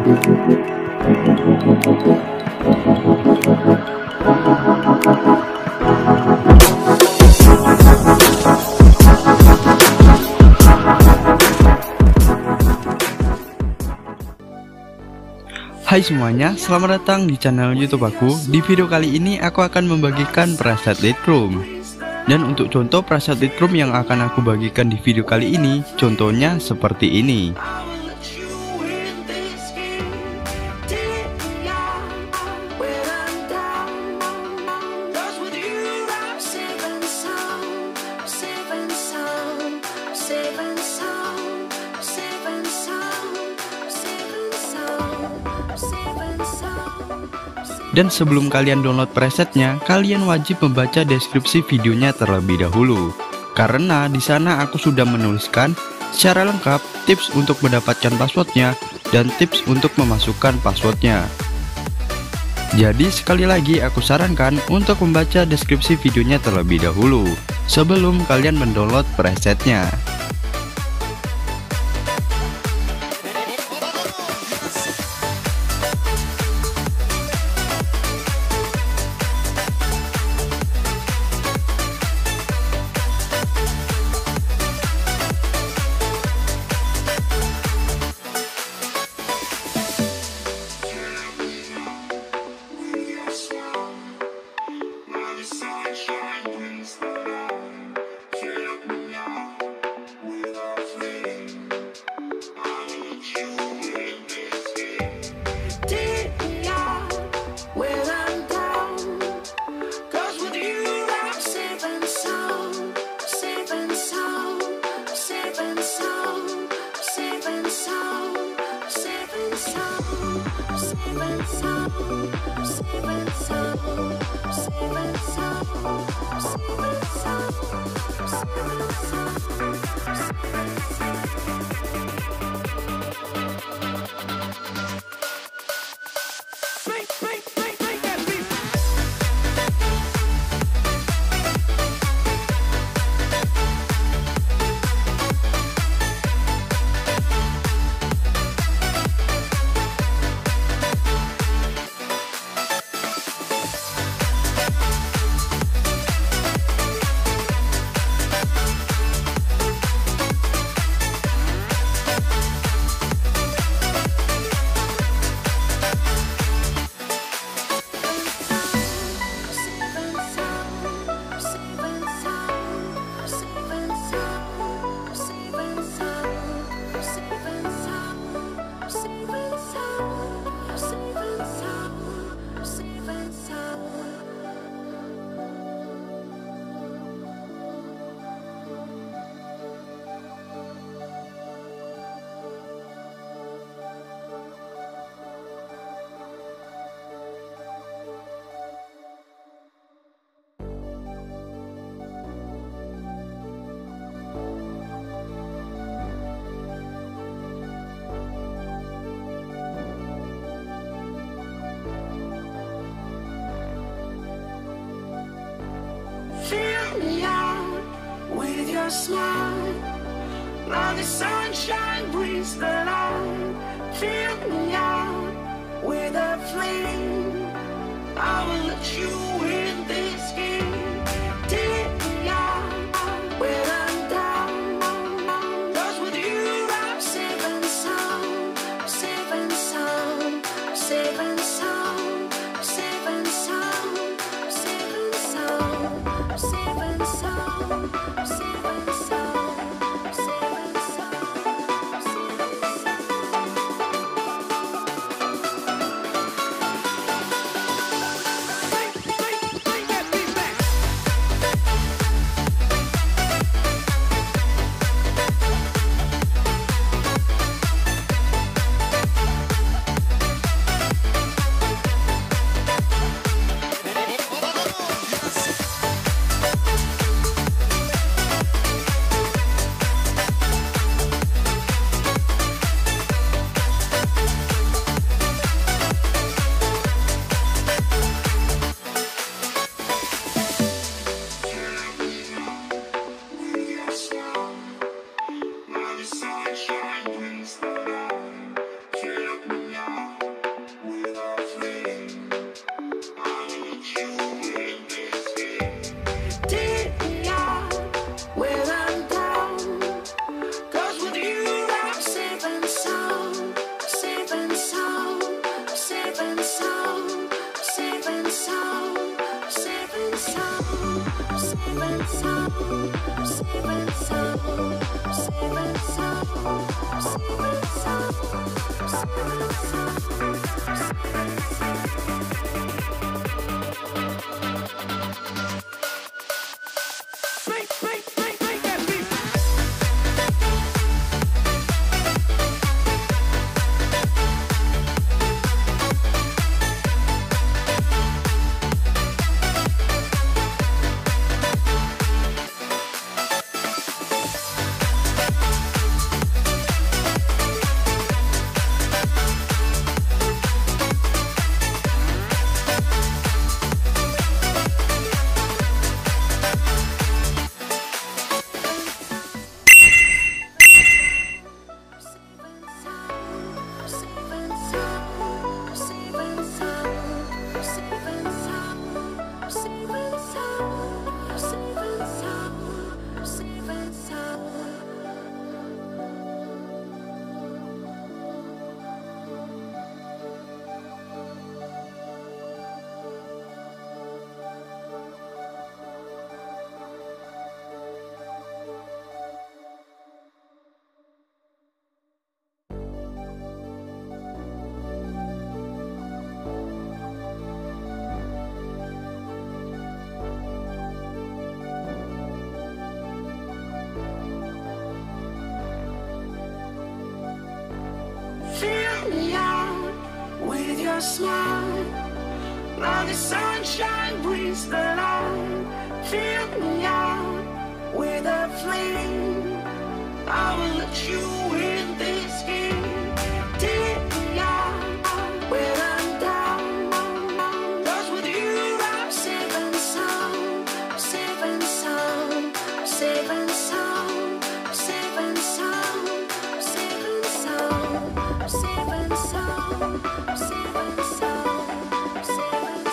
Hai semuanya, selamat datang di channel YouTube aku. Di video kali ini aku akan membagikan preset Lightroom. Dan untuk contoh preset Lightroom yang akan aku bagikan di video kali ini, contohnya seperti ini. Dan sebelum kalian download presetnya, kalian wajib membaca deskripsi videonya terlebih dahulu. Karena di sana aku sudah menuliskan secara lengkap tips untuk mendapatkan passwordnya dan tips untuk memasukkan passwordnya. Jadi sekali lagi aku sarankan untuk membaca deskripsi videonya terlebih dahulu sebelum kalian mendownload presetnya. Fill me out with your smile, like the sunshine brings the light. Fill me out with a flame, I will let you in this game. Take me out when I'm down, 'cause with you I'm safe and sound, safe and sound, safe and sound, safe and sound, safe and sound, safe and sound, safe and sound, safe and sound. Fill me out with your smile, like the sunshine brings the light. Fill me out with a flame, I will let you in this game. Take me out when I'm down, 'cause with you I'm safe and sound, safe and sound, safe and sound, safe and sound, safe and sound, safe and sound, safe and sound, safe and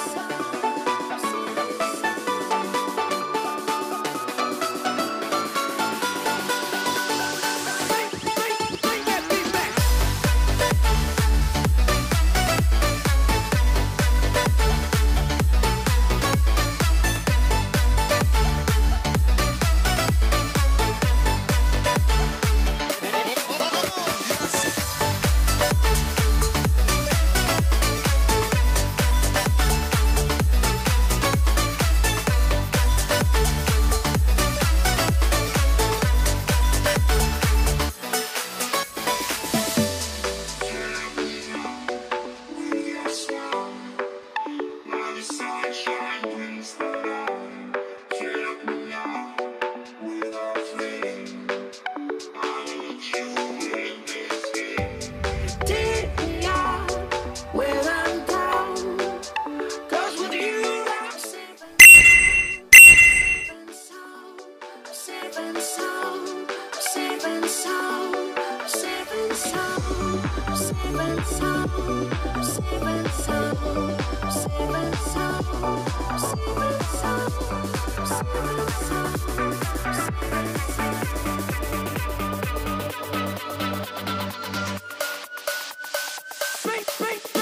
Wait.